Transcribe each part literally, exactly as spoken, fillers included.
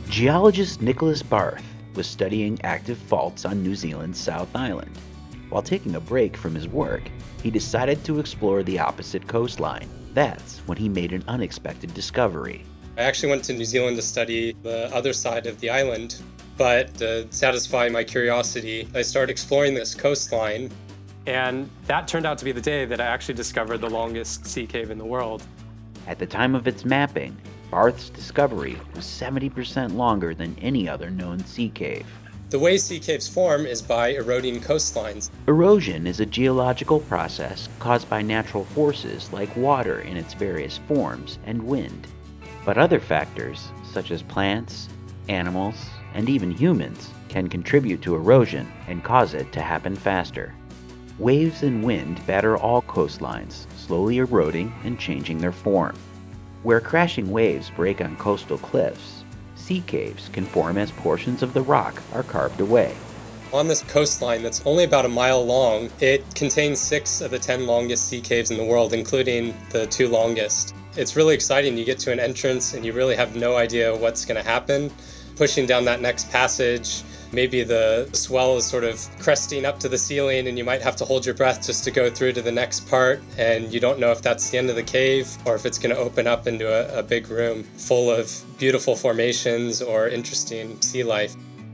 Geologist Nicolas Barth was studying active faults on New Zealand's South Island. While taking a break from his work, he decided to explore the opposite coastline. That's when he made an unexpected discovery. I actually went to New Zealand to study the other side of the island, but to satisfy my curiosity, I started exploring this coastline. And that turned out to be the day that I actually discovered the longest sea cave in the world. At the time of its mapping, Barth's discovery was seventy percent longer than any other known sea cave. The way sea caves form is by eroding coastlines. Erosion is a geological process caused by natural forces like water in its various forms and wind. But other factors, such as plants, animals, and even humans, can contribute to erosion and cause it to happen faster. Waves and wind batter all coastlines, slowly eroding and changing their form. Where crashing waves break on coastal cliffs, sea caves can form as portions of the rock are carved away. On this coastline that's only about a mile long, it contains six of the ten longest sea caves in the world, including the two longest. It's really exciting. You get to an entrance and you really have no idea what's going to happen. Pushing down that next passage, maybe the swell is sort of cresting up to the ceiling and you might have to hold your breath just to go through to the next part, and you don't know if that's the end of the cave or if it's going to open up into a, a big room full of beautiful formations or interesting sea life.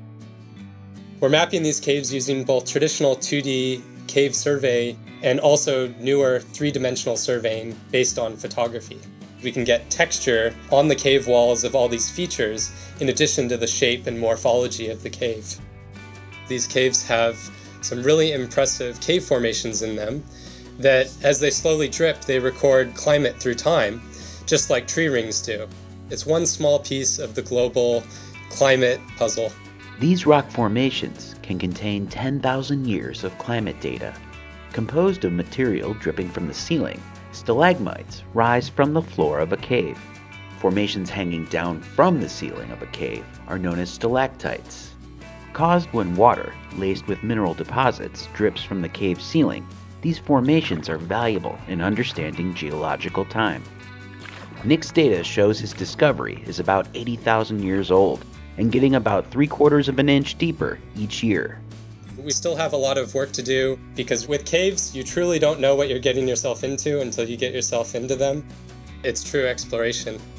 We're mapping these caves using both traditional two D cave survey and also newer three-dimensional surveying based on photography. We can get texture on the cave walls of all these features in addition to the shape and morphology of the cave. These caves have some really impressive cave formations in them that, as they slowly drip, they record climate through time, just like tree rings do. It's one small piece of the global climate puzzle. These rock formations can contain ten thousand years of climate data. Composed of material dripping from the ceiling, stalagmites rise from the floor of a cave. Formations hanging down from the ceiling of a cave are known as stalactites. Caused when water, laced with mineral deposits, drips from the cave ceiling, these formations are valuable in understanding geological time. Nick's data shows his discovery is about eighty thousand years old and getting about three quarters of an inch deeper each year. We still have a lot of work to do because with caves, you truly don't know what you're getting yourself into until you get yourself into them. It's true exploration.